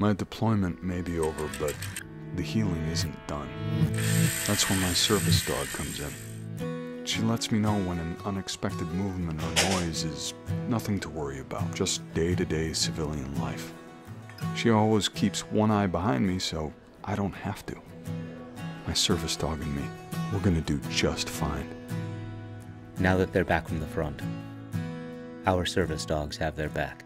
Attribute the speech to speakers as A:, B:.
A: My deployment may be over, but the healing isn't done. That's when my service dog comes in. She lets me know when an unexpected movement or noise is nothing to worry about, just day-to-day civilian life. She always keeps one eye behind me, so I don't have to. My service dog and me, we're gonna do just fine.
B: Now that they're back from the front, our service dogs have their back.